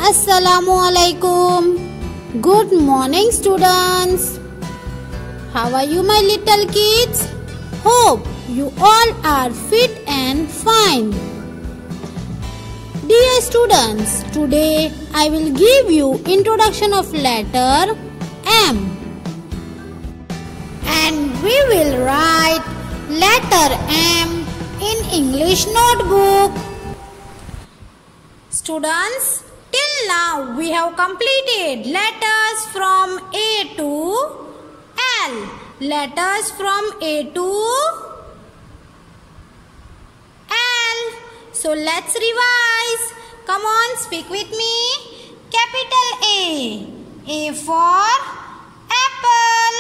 Assalamualaikum. Good morning, students. How are you, my little kids? Hope you all are fit and fine. Dear students, today I will give you introduction of letter M. And we will write letter M in English notebook. Students, till now we have completed letters from A to L. Letters from A to L. So let's revise. Come on, speak with me. Capital A. A for apple.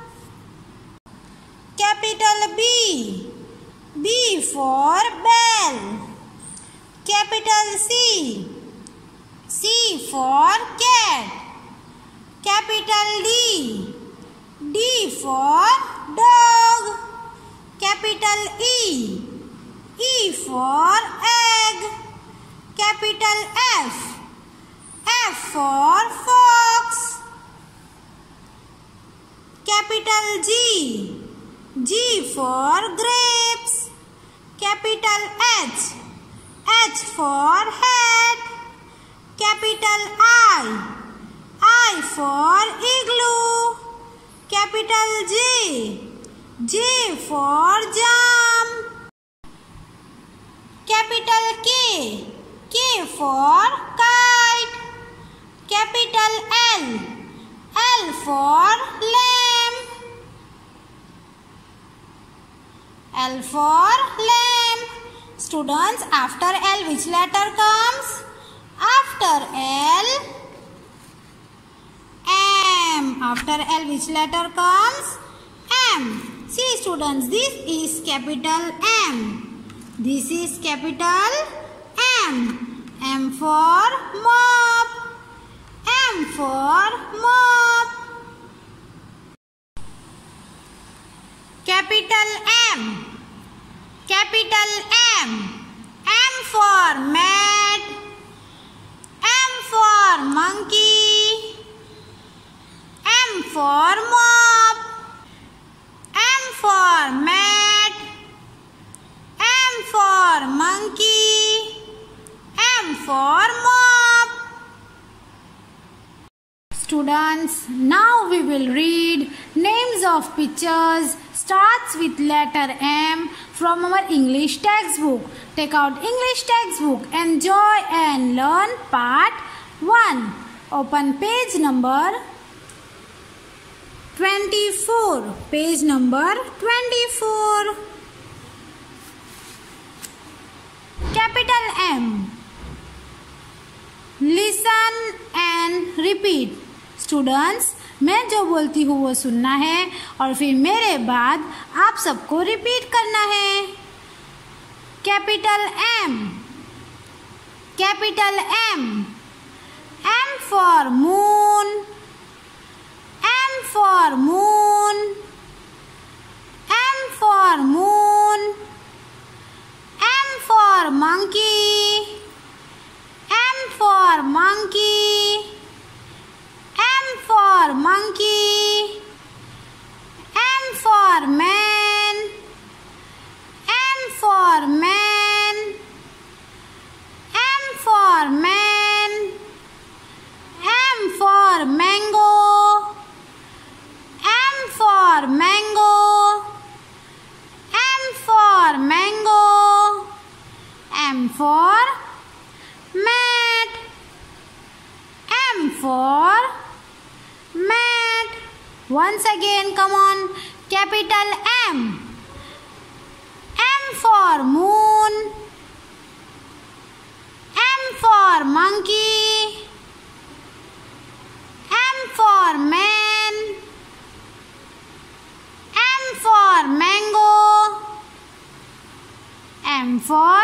Capital B. B for bell. Capital C. C for cat. Capital D. D for dog. Capital E. E for egg. Capital F. F for fox. Capital G. G for grapes. Capital H. H for hat. Capital I. I for igloo. Capital J. J for jam. Capital K. K for kite. Capital L. L for lamb. L for lamb. Students, after L which letter comes? After L, M. After L which letter comes? M. See students, this is capital M. This is capital M. M for mop. M for mop. Capital M. Capital M. M for mat. M for monkey. M for mop. M for mat. M for monkey. M for mop. Students, now we will read names of pictures starts with letter M from our English textbook. Take out English textbook. Enjoy and learn part 1. Open page number 24. Page number 24. Capital M. Listen and repeat. Students, मैं जो बोलती हूँ वो सुनना है और फिर मेरे बाद आप सबको रिपीट करना है. Capital M. Capital M. M for moon. M for moon. M for moon. M for monkey. M for monkey. M for monkey. M for man. M for man. M for man. M for mango. M for mango. M for mango. M for mat. M for mat. Once again, come on. Capital M. M for moon. M for monkey. M for man. M for mango. M for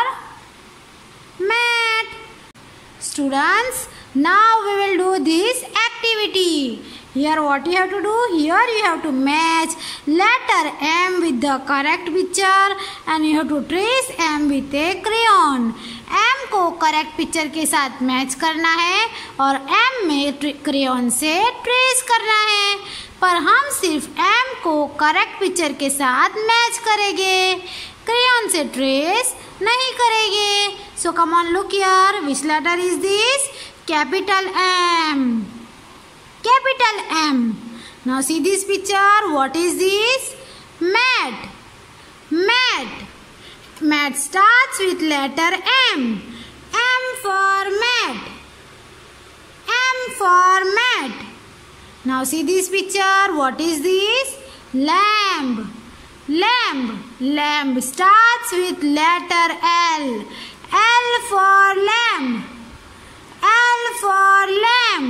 mat. Students, now we will do this activity. Here what you have to do? Here you have to match letter M with the correct picture and you have to trace M with a crayon. M M को correct picture के साथ match करना है और M में crayon से trace करना है, पर हम सिर्फ M को करेक्ट पिक्चर के साथ मैच करेंगे, क्रेयॉन से ट्रेस नहीं करेंगे। So come on look here, which letter is this? Capital M. Capital M. Now see this picture. What is this? Mat. Mat. Mat starts with letter M. M for mat. M for mat. Now see this picture. What is this? Lamb. Lamb. Lamb starts with letter L. L for lamb. L for lamb.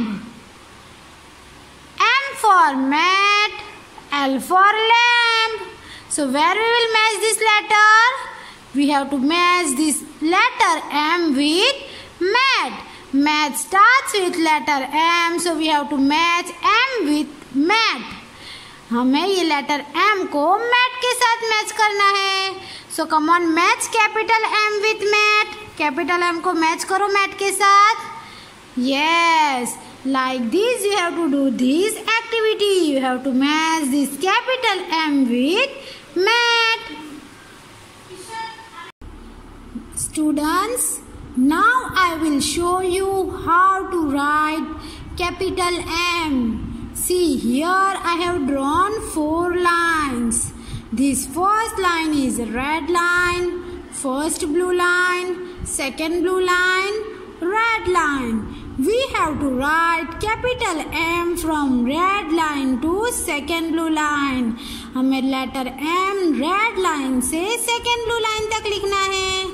M for mat. L for lamb. So where we will match this letter? We have to match this letter M with mat. Mat starts with letter M, so we have to match M with mat. हमें ये letter M को mat के साथ match करना है. So come on, match capital M with mat. Capital M को match करो mat के साथ. Yes, like this you have to do this activity. You have to match this capital M with mat. Students, now I will show you how to write capital M. See, here I have drawn 4 lines. This first line is red line, first blue line, second blue line, red line. We have to write capital M from red line to second blue line. हमें letter M red line से second blue line तक लिखना है.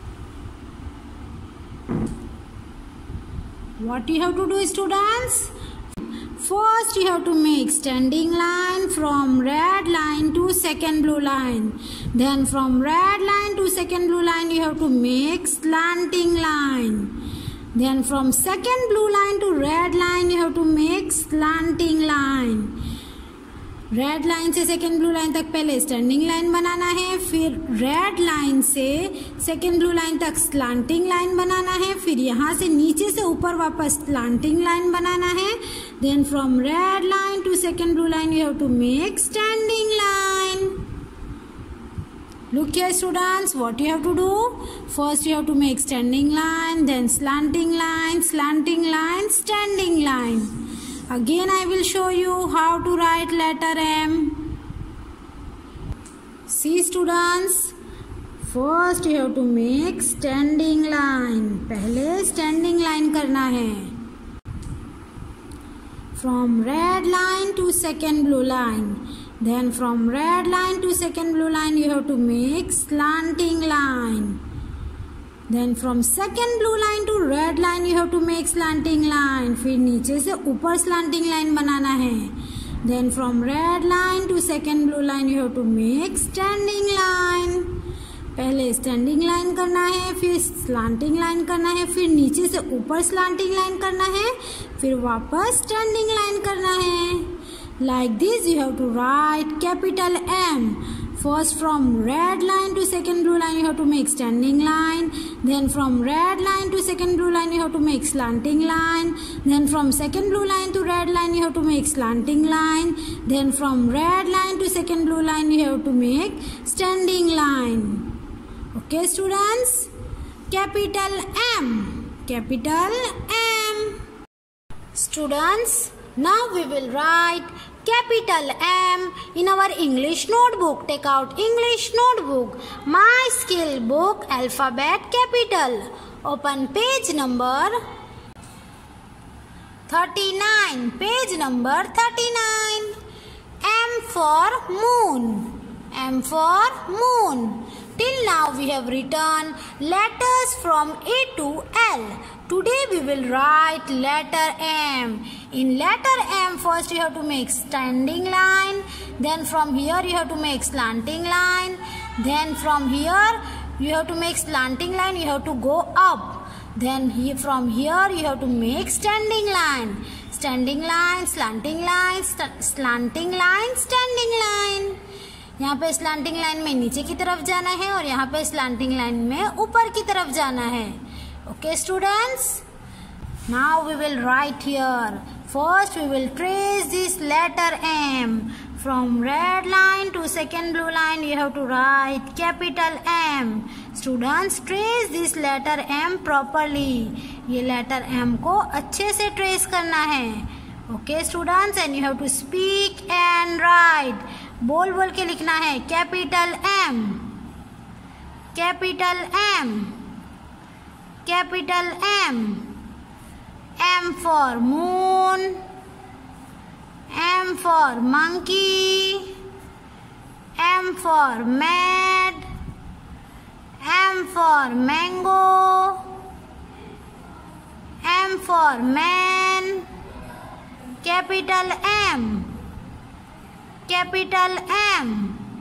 What you have to do, students? First you have to make standing line from red line to second blue line. Then from red line to second blue line you have to make slanting line. Then from second blue line to red line you have to make slanting line. Red line से second blue line तक पहले standing line बनाना है, फिर red line से second blue line तक slanting line बनाना है, फिर यहाँ से नीचे से ऊपर वापस स्लांटिंग लाइन बनाना है. Then from red line to second blue line you have to make standing line. Look here, students, what you have to do? First you have to make standing line, then slanting line, standing line. Again I will show you how to write letter M. See, students, first you have to make standing line. पहले standing line करना है. From red line to second blue line. Then from red line to second blue line you have to make slanting line. Then from second blue line to red line you have to make slanting line. फिर नीचे से ऊपर slanting line बनाना है. Then from red line to second blue line you have to make standing line. पहले standing line करना है, फिर slanting line करना है, फिर नीचे से ऊपर slanting line करना है, फिर वापस standing line करना है. Like this you have to write capital M. First from red line to second blue line you have to make standing line. Then from red line to second blue line you have to make slanting line. Then from second blue line to red line you have to make slanting line. Then from red line to second blue line you have to make standing line. Okay, students? Capital M. Capital M. Students, now we will write capital M in our English notebook. Take out English notebook. My skill book, alphabet capital. Open page number 39. Page number 39. M for moon. M for moon. Till now we have written letters from A to L. Today we will write letter M. In letter M first you have to make standing line. Then from here you have to make slanting line. Then from here you have to make slanting line. You have to go up. Then from here you have to make standing line. Standing line, slanting line, slanting line, standing line. यहाँ पे slanting line में नीचे की तरफ जाना है और यहाँ पे स्लैंटिंग लाइन में ऊपर की तरफ जाना है. Okay students, now we will write here. First we will trace this letter M. From red line to second blue line you have to write capital M. Students, trace this letter M properly. ये letter M को अच्छे से trace करना है. Okay students, and you have to speak and write. बोल बोल के लिखना है capital M. Capital M. Capital M. M for moon. M for monkey. M for mad. M for mango. M for man. Capital M. Capital M.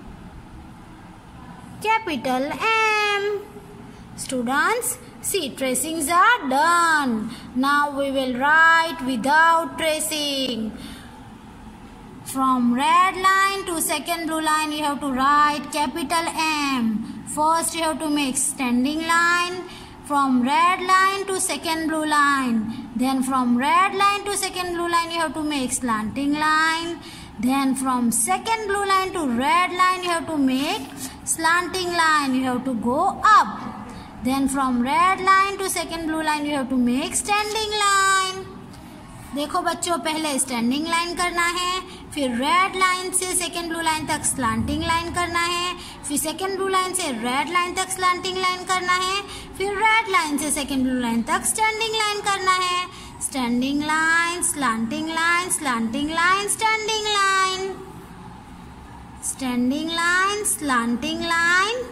Capital M. Students, see, tracings are done. Now we will write without tracing. From red line to second blue line you have to write capital M. First you have to make standing line. From red line to second blue line. Then from red line to second blue line you have to make slanting line. Then from second blue line to red line you have to make slanting line. You have to go up. Then from red line to second blue line you have to make standing line. देखो बच्चों, पहले standing line करना है, फिर red line से second blue line तक slanting line करना है, फिर सेकेंड ब्लू लाइन से रेड लाइन तक स्लांटिंग लाइन करना है, फिर रेड लाइन से सेकेंड ब्लू लाइन तक स्टैंडिंग लाइन करना है. Standing line, slanting line, slanting line, standing line, standing line, slanting line,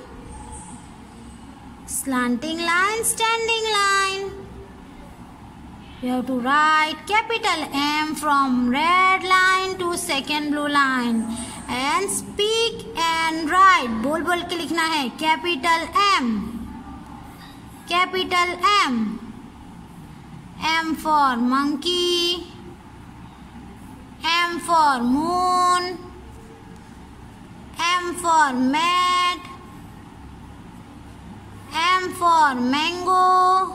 slanting line, standing line. You have to write capital M from red line to second blue line and speak and write. बोल बोल के लिखना है capital M. Capital M. M for monkey. M for moon. M for mad. M for mango.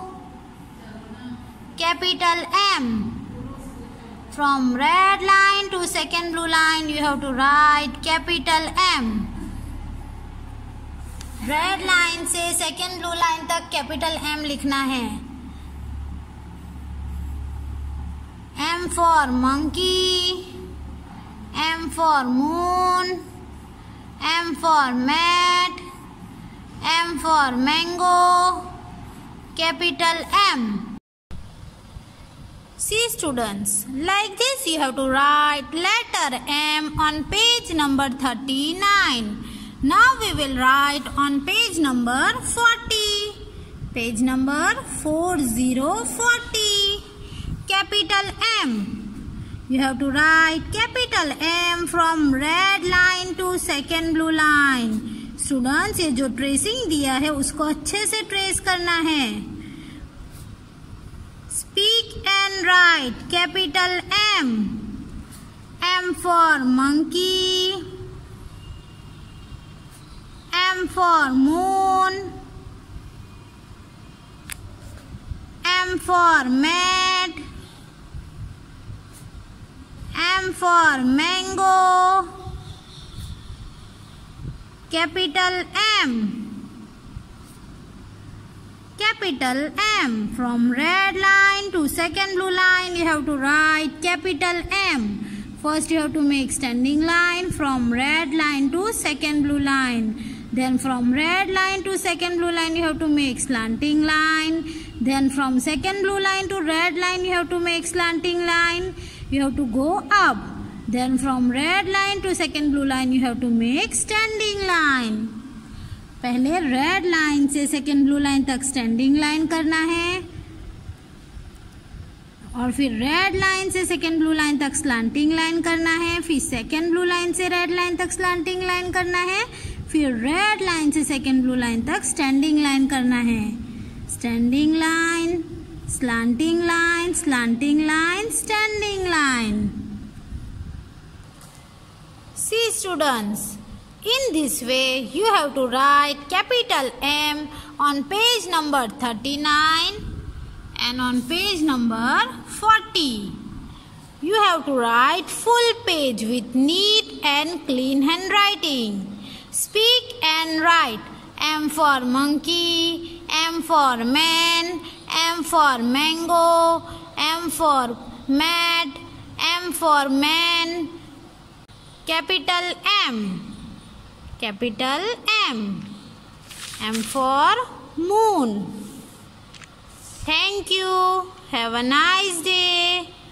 Capital M. From red line to second blue line you have to write capital M. Red line से second blue line तक capital M लिखना है. M for monkey. M for moon. M for mad. M for mango. Capital M. See students, like this you have to write letter M on page number 39. Now we will write on page number 40. Page number 4040. Capital M. You have to write capital M from red line to second blue line. Students, ये जो tracing दिया है उसको अच्छे से trace करना है. Speak and write capital M. M for monkey. M for moon. M for mad. M for mango. Capital M. Capital M. From red line to second blue line you have to write capital M. First you have to make standing line from red line to second blue line. Then from red line to second blue line you have to make slanting line. Then from second blue line to red line you have to make slanting line. You have to go up. Then from red line to second blue line you have to make standing line. पहले red line से second blue line तक standing line करना है और फिर red line से second blue line तक slanting line करना है, फिर सेकेंड ब्लू लाइन से रेड लाइन तक स्लांटिंग लाइन करना है, फिर रेड लाइन से सेकेंड ब्लू लाइन तक स्टैंडिंग लाइन करना है. Standing line, slanting line, slanting line, standing line. See students, in this way you have to write capital M on page number 39. and on page number 40, you have to write full page with neat and clean handwriting. Speak and write. M for monkey, M for man, M for mango, M for mat, M for man, capital M, capital M, M for moon. Thank you. Have a nice day.